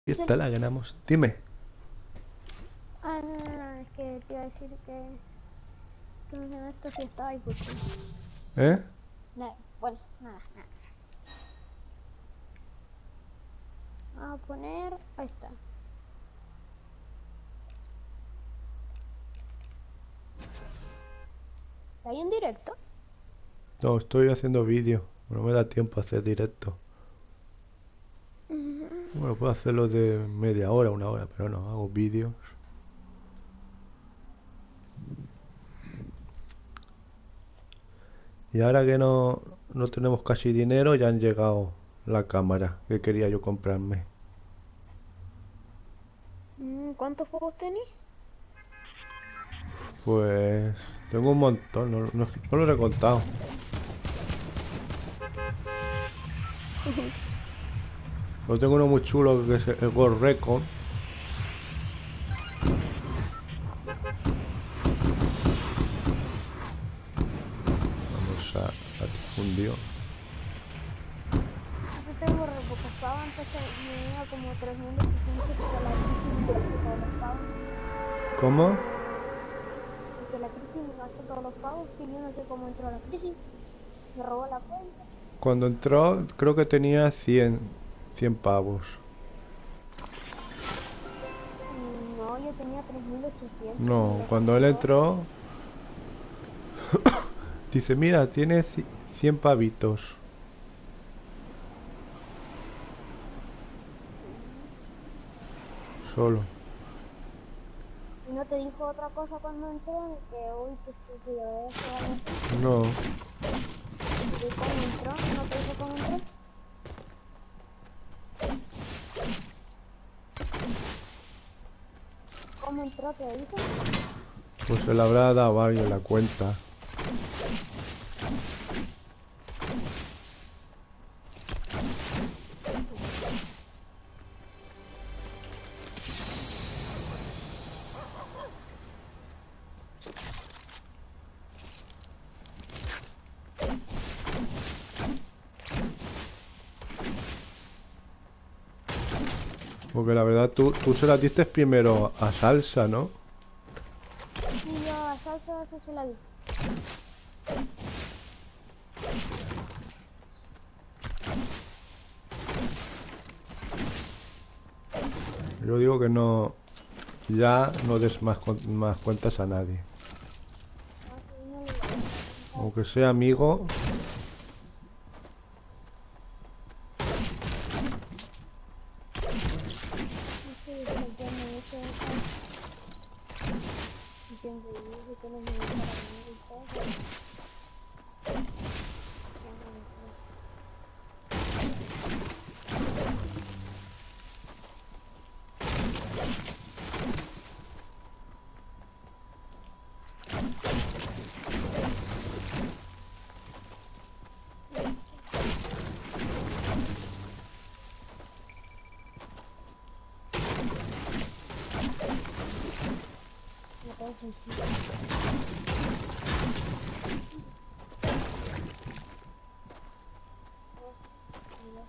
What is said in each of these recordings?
Y esta la ganamos. Dime. Ah, no, es que te iba a decir que en esto sí estaba ahí, pues. ¿Eh? Nada, bueno, nada. Vamos a poner, ahí está. ¿Está ahí en directo? No, estoy haciendo vídeo. No me da tiempo a hacer directo. Bueno, puedo hacerlo de media hora, una hora, pero no, hago vídeos. Y ahora que no tenemos casi dinero, ya han llegado la cámara que quería yo comprarme. ¿Cuántos juegos tenéis? Pues tengo un montón, no los he contado. Pero tengo uno muy chulo que es el World Record. Vamos a difundir. Yo tengo re pocos pavos, entonces me venía como 3.800, pero la crisis me gastó todos los pavos. ¿Cómo? Y que la crisis me gastó todos los pavos, que yo no sé cómo entró la crisis. Me robó la cuenta. Cuando entró, creo que tenía 100 pavos. No, yo tenía 3.800 y me No, los cuando gastó él todos. entró, dice, mira, tienes 100 pavitos. Solo. ¿Y no te dijo otra cosa cuando entró? Ni que, uy, qué estúpido es, o algo así. No. ¿Y cómo entró? ¿No te dijo cómo entró? ¿Cómo entró? ¿Te dijo? Pues se le habrá dado varios la cuenta. Porque la verdad tú se la diste primero a Salsa, ¿no? Y yo a Salsa sí se la di. Yo digo que no. Ya no des más cuentas a nadie. No, sí, no le digo. Aunque sea amigo. No sé, salteando mucho de Salsa. Y siempre dice que no es mi mejor amigo y todo, pero ya no me creo. No todo sencillo. Mira.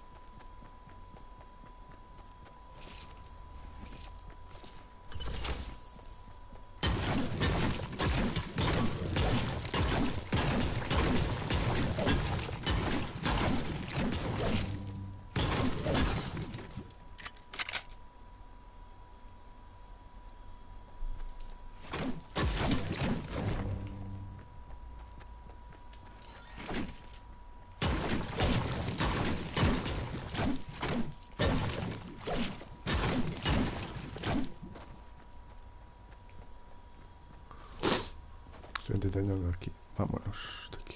Estoy entreteniendo aquí. Vámonos de aquí.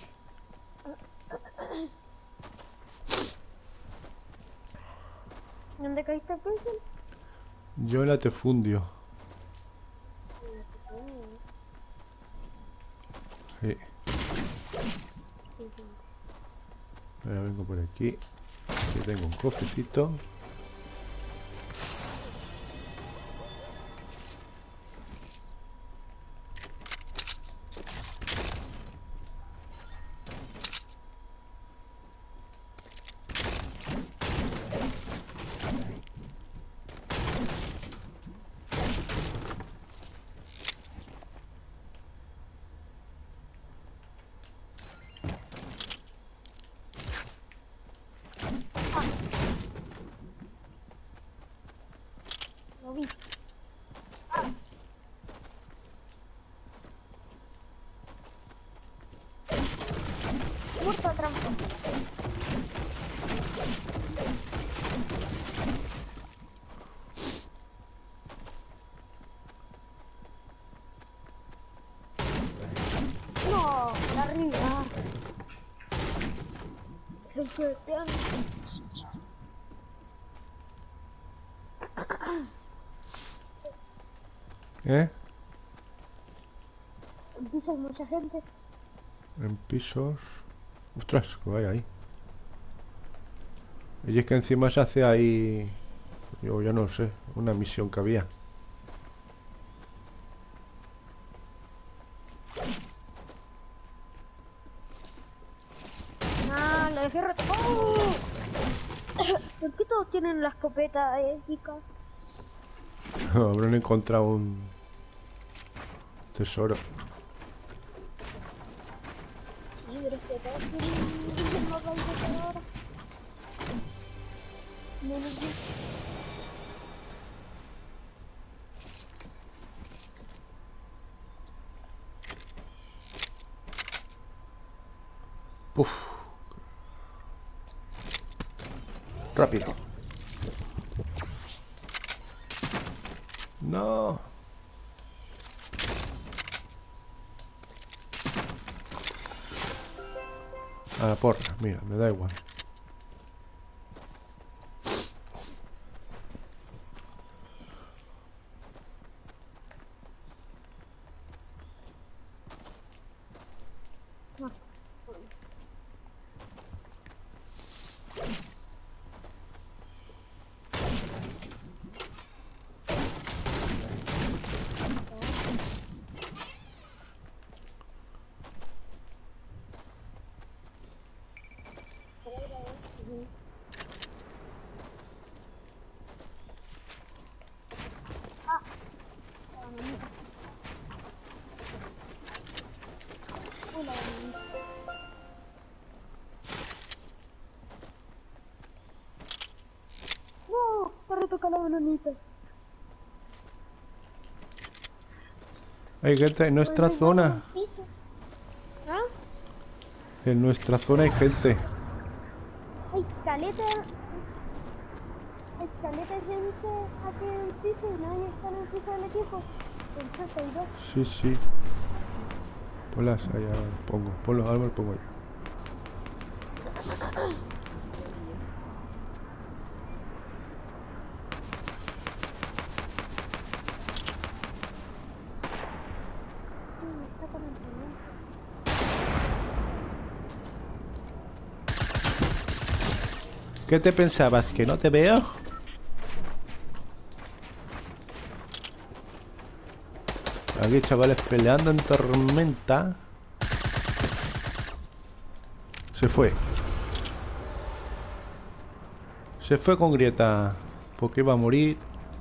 ¿Dónde caíste el pencil? Yo la te fundio. Sí. Ahora vengo por aquí. Aquí tengo un cofrecito. Lo vi. Ah. Muerto trampa. No, por arriba. Se fuetean. ¿Eh? En piso hay mucha gente. En pisos... Ostras, que vaya ahí. Y es que encima se hace ahí... Yo ya no sé, una misión que había. Ah, lo dejé roto. ¡Oh! ¿Por qué todos tienen la escopeta épica? Habrán encontrado un tesoro. Sí, pero es que todos tienen el mapa de ahora. Menos yo. Puf. Rápido. No. A la porra, mira, me da igual. No. Uy, la bananita. No, para tocar la bananita. Hay gente en nuestra Pues zona. en el piso. ¿Ah? En nuestra zona hay gente. Hay caleta. Hay caleta de gente aquí en el piso y nadie está en el piso del equipo. En 32. Sí, sí. Ponlas allá, pongo. Ponlos, Álvaro, pongo ahí. Está con el teniente. ¿Qué te pensabas? ¿Que no te veo? Aquí chavales peleando en tormenta. Se fue. Se fue con grieta. Porque iba a morir.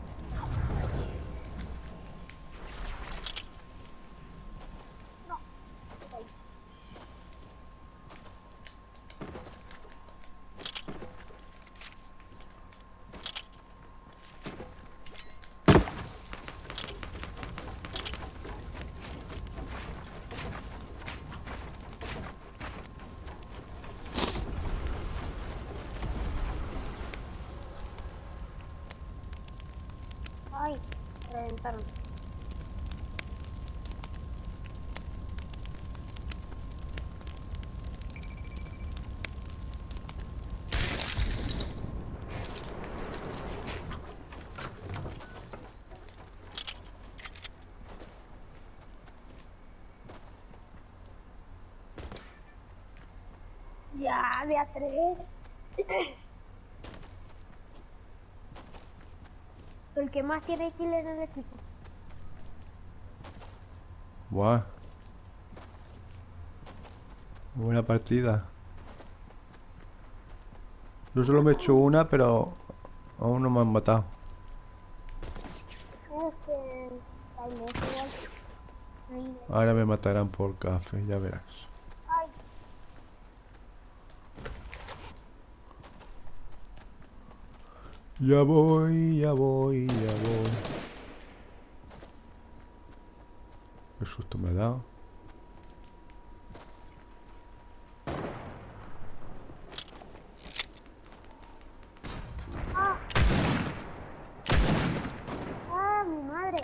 Ay, reventaron. Ya, de a 3. Soy el que más tiene kill en el equipo. Buah. Buena partida. Yo solo me he hecho una, pero aún no me han matado. Es que... Ay, no, es igual. Ahí, Ahora me matarán por café, ya verás. ay, Ya voy, ya voy, ya voy. Qué susto me ha dado. ¡Ah! ¡Ah, mi madre!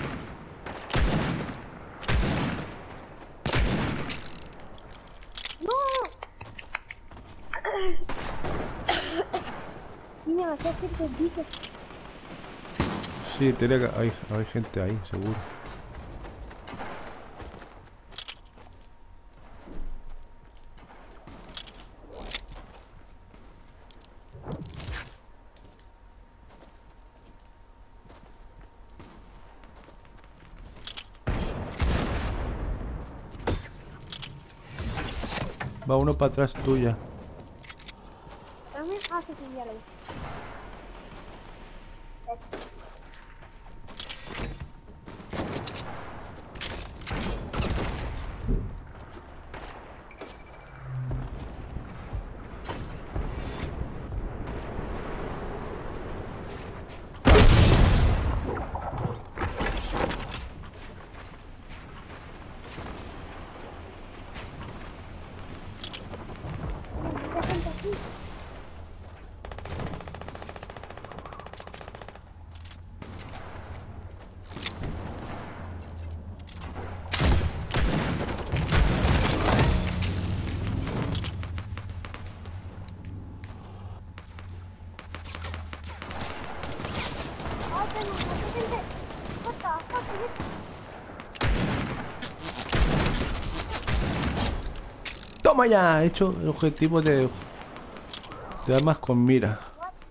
¡No! Niña, me hacía que te dice. Sí, hay gente ahí, seguro. Va uno para atrás tuya. También, ah, sí, sí, ya lo vi. Eso. Mucha gente aquí. ¡Ah, tengo mucha gente! What the fuck is it? ¡Toma ya! He hecho el objetivo de armas con mira.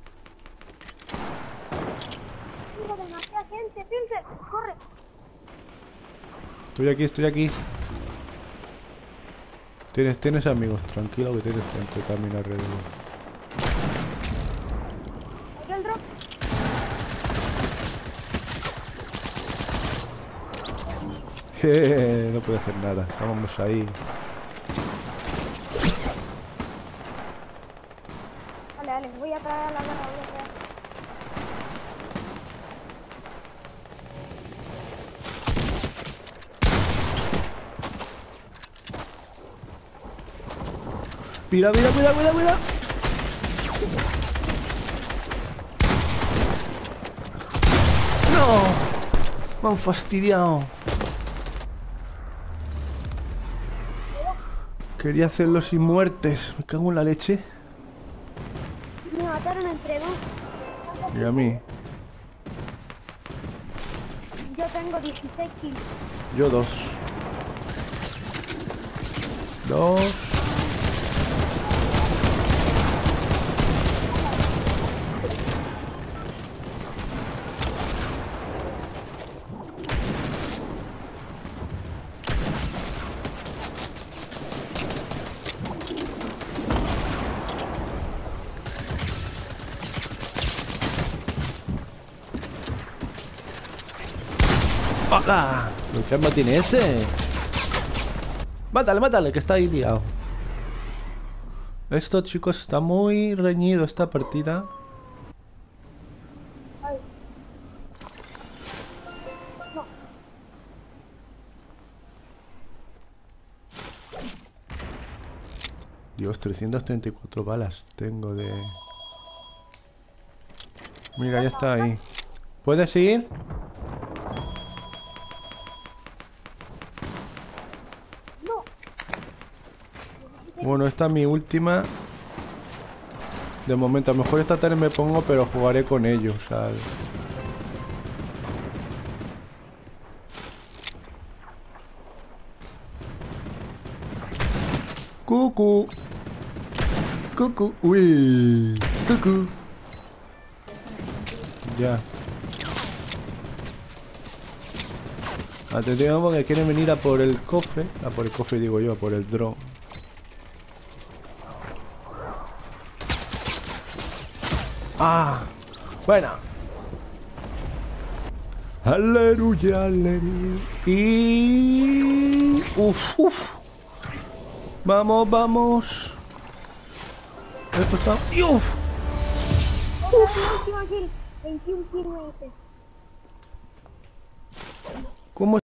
Tengo demasiada gente, Pilsen, corre. Estoy aquí, estoy aquí. Tienes amigos, tranquilo que tienes gente también alrededor. Aquí el drop. Jeje, no puede hacer nada, estábamos ahí. Vale, vale, voy a traer a la guerra, voy a traer. Mira, mira, mira, mira, mira. ¡No! Me han fastidiado. Quería hacerlo sin muertes. Me cago en la leche. Me mataron entre dos. Y a mí. Yo tengo 16 kills. Yo dos. Dos. ¡Hola! ¿Qué arma tiene ese? Mátale, mátale, que está ahí liado. Esto, chicos, está muy reñido esta partida. Ay, no. Dios, 334 balas tengo de... Mira, ya está ahí. ¿Puedes ir? No. Bueno, esta es mi última. De momento, a lo mejor esta tarde me pongo, pero jugaré con ellos, ¿sabes? Cucu. Cucu. Uy. Cucu. Ya. Atención porque quieren venir a por el cofre. A por el cofre digo yo, a por el drone. Ah, bueno. Aleluya, aleluya. Y... Uf, uf. Vamos, vamos. Esto está... ¡Y uf! último kill. 21 kills me hice. ¿Cómo